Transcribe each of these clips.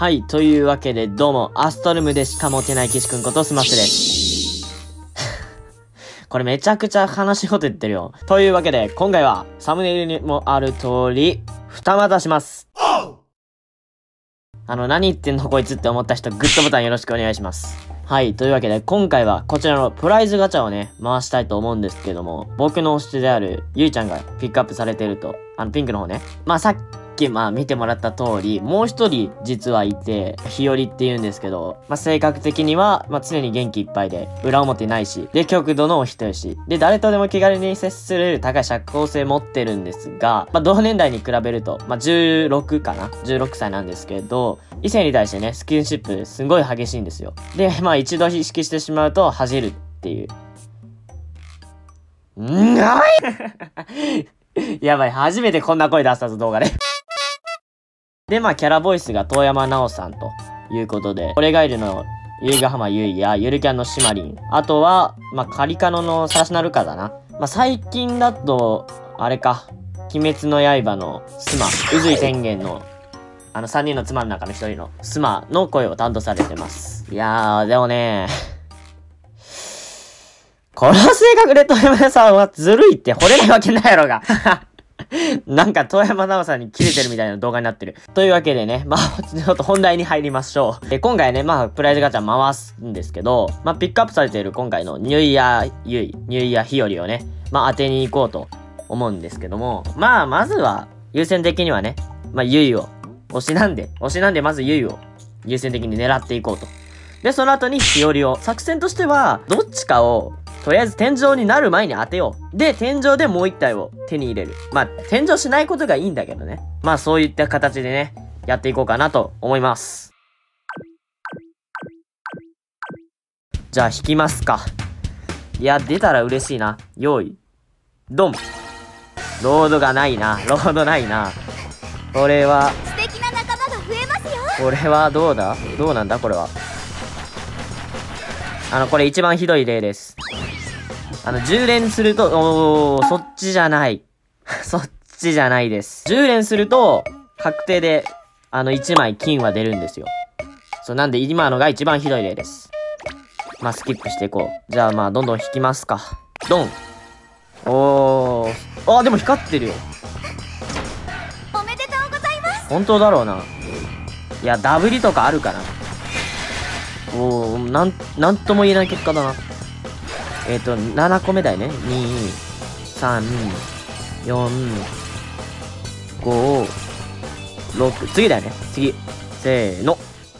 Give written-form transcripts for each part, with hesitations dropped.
はい、というわけでどうも、アストルムでしか持てない岸くんことスマッシュです。これめちゃくちゃ悲しいこと言ってるよ。というわけで、今回はサムネイルにもある通り、二股します。何言ってんのこいつって思った人、グッドボタンよろしくお願いします。はい。というわけで、今回はこちらのプライズガチャをね、回したいと思うんですけども、僕の推しであるゆいちゃんがピックアップされてると、ピンクの方ね。さっき見てもらった通り、もう一人実はいて、日和って言うんですけど、性格的には、常に元気いっぱいで、裏表ないし、で、極度のお人よし。で、誰とでも気軽に接する高い社交性持ってるんですが、同年代に比べると、16かな ?16 歳なんですけど、異性に対してね、スキンシップすごい激しいんですよ。で、一度意識してしまうと恥じるっていう。やばい、初めてこんな声出したぞ、動画で。で、キャラボイスが遠山奈緒さんということで、オレガイルの由比ヶ浜ゆいや、ゆるキャンのシマリン、あとは、カリカノのサラシナルカだな。最近だと、あれか、鬼滅の刃のスマ、宇髄天元の、3人の妻の中の1人のスマの声を担当されてます。いやー、でもね、この性格で遠山さんはずるいって惚れないわけないやろが。なんか、遠山奈緒さんにキレてるみたいな動画になってる。というわけでね、ちょっと本題に入りましょう。今回ね、プライズガチャ回すんですけど、ピックアップされている今回のニューイヤーゆい、ニューイヤー日和をね、当てに行こうと思うんですけども、まずは、優先的にはね、ゆいを、推しなんでまずゆいを優先的に狙っていこうと。で、その後に日和を。作戦としては、どっちかを、とりあえず天井になる前に当てよう。で、天井でもう一体を手に入れる。天井しないことがいいんだけどね。そういった形でね、やっていこうかなと思います。じゃあ、引きますか。いや、出たら嬉しいな。用意。ドン。ロードがないな。ロードないな。これは、 素敵な仲間が増えますよ。 これはどうだ？どうなんだこれは。これ一番ひどい例です。10連すると、そっちじゃない。そっちじゃないです。10連すると、確定で、1枚金は出るんですよ。なんで今のが一番ひどい例です。スキップしていこう。じゃあどんどん引きますか。ドン。でも光ってるよ。 おめでとうございます。 本当だろうな。いや、ダブリとかあるかな。なんとも言えない結果だな。7個目だよね。2、3、4、5、6。次だよね。次。せーの。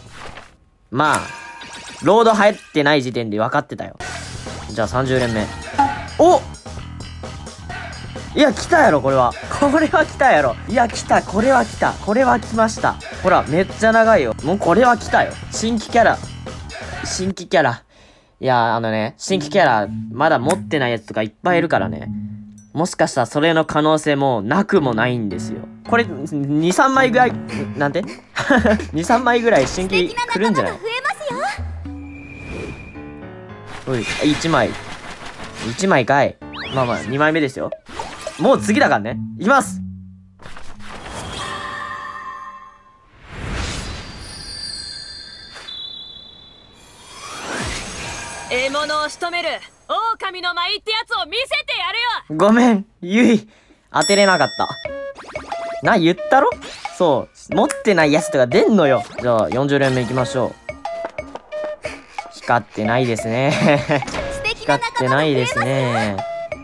ロード入ってない時点で分かってたよ。じゃあ30連目。いや、来たやろ、これは。これは来たやろ。いや、来た。これは来た。これは来ました。ほら、めっちゃ長いよ。もうこれは来たよ。新規キャラ。いや、新規キャラ、まだ持ってないやつとかいっぱいいるからね。もしかしたらそれの可能性もなくもないんですよ。これ、2、3枚ぐらい、なんて ?2、3枚ぐらい新規来るんじゃない？おい、1枚。1枚かい。2枚目ですよ。もう次だからね。いきます。 獲物を仕留める狼の舞ってやつを見せてやるよ。 ごめん、ゆい。当てれなかった。言ったろ？そう。持ってないやつとか出んのよ。じゃあ、40連目いきましょう。光ってないですね。光ってないですね。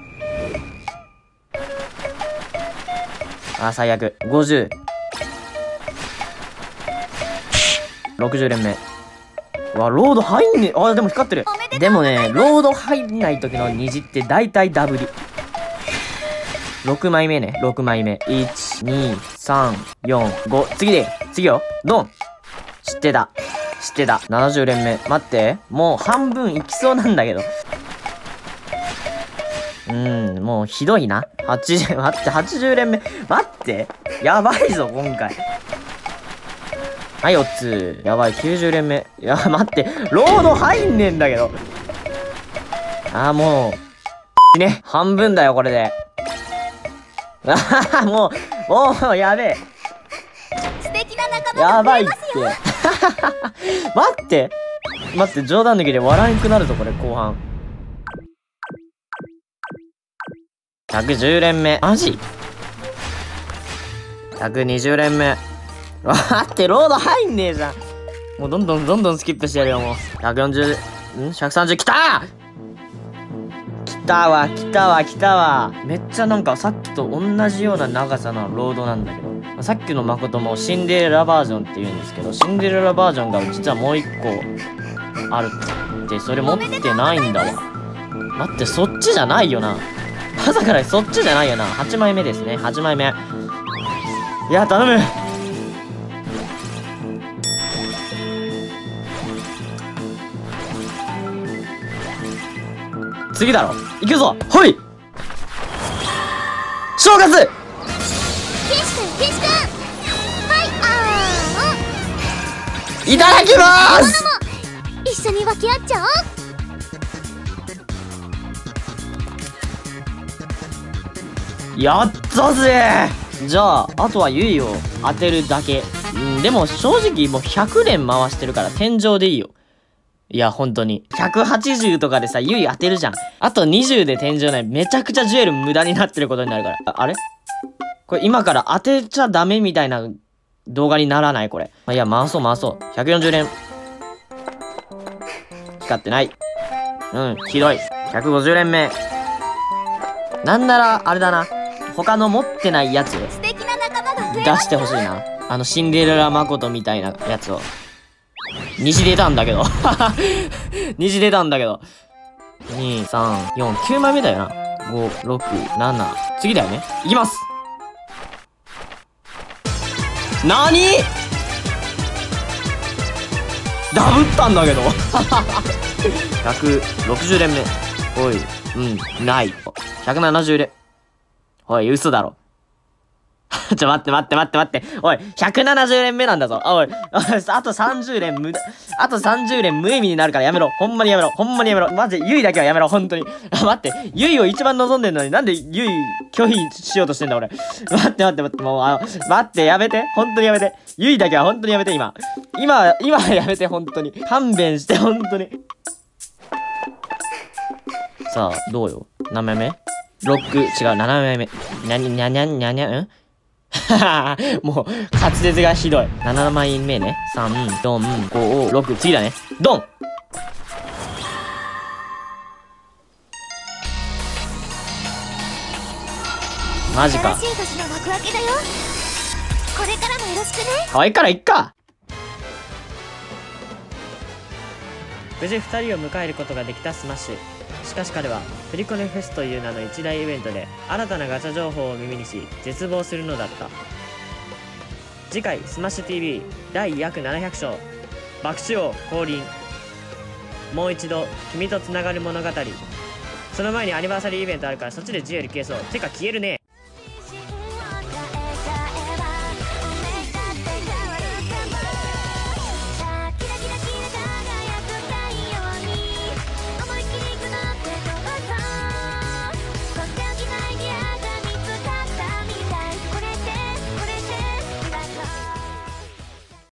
最悪。50。60連目。ロード入んねえ。でも光ってる。でもね、ロード入んない時の虹って大体ダブリ。6枚目ね。6枚目。1、2、3、4、5。次よ。ドン。知ってた。70連目。待って。もう半分いきそうなんだけど。もうひどいな。待って、80連目。待って。やばいぞ、今回。4つ。やばい、90連目。いや、待って。ロード入んねえんだけど。もう。ね。半分だよ、これで。もう、やべえ。 素敵な仲間が増えますよ。 やばいって。 待って。待って、冗談抜きで笑えんくなるぞ、これ、後半。110連目。マジ ?120 連目。待って、ロード入んねえじゃん。もうどんどんスキップしてやるよ、もう。140、130、来た来たわ。めっちゃなんかさっきと同じような長さのロードなんだけど。さっきの誠もシンデレラバージョンって言うんですけど、シンデレラバージョンが実はもう一個あるって、それ持ってないんだわ。待って、そっちじゃないよな。まさかね、そっちじゃないよな。8枚目ですね。8枚目。いや、頼む。次だろ。行くぞ。ほい。正月。 岸君はいいただきまーす。 一緒に分け合っちゃおう。 やったぜ。じゃああとはユイを当てるだけ。でも正直もう100連回してるから天井でいいよ。いや本当に180とかでさユイ当てるじゃん。あと20で天井ない。めちゃくちゃジュエル無駄になってることになるから。あれこれ今から当てちゃダメみたいな動画にならないこれ。いや回そう。140連光ってない。ひどい。150連目。なんならあれだな、他の持ってないやつ素敵な仲間が増え出してほしいな。シンデレラ誠みたいなやつを。虹出たんだけど。虹出たんだけど。2、3、4、9枚目だよな。5、6、7。次だよね。いきます。なに？ダブったんだけど。160連目。おい。ない。170連。おい、嘘だろ。待って。おい、170連目なんだぞ。おい、あと30連あと30連無意味になるからやめろ。ほんまにやめろ。マジで、ユイだけはやめろ、ほんとに。待って、ユイを一番望んでんのになんでユイ拒否しようとしてんだ、俺。待って、もう、待って、やめて。ほんとにやめて。ユイだけはほんとにやめて、今はやめて、ほんとに。勘弁して、ほんとに。さあ、どうよ。何枚目 ?6、違う、7枚目。もう、滑舌がひどい。7枚目ね。3、4、5、6、次だね。ドン。マジか。 新しい年の幕開けだよ。これからもよろしくね。 可愛いからいっか。無事2人を迎えることができたスマッシュ。しかし彼はプリコネフェスという名の一大イベントで新たなガチャ情報を耳にし絶望するのだった。次回スマッシュ TV 第約700章爆死王降臨。もう一度君とつながる物語。その前にアニバーサリーイベントあるからそっちでジュエル消そう。てか消えるね。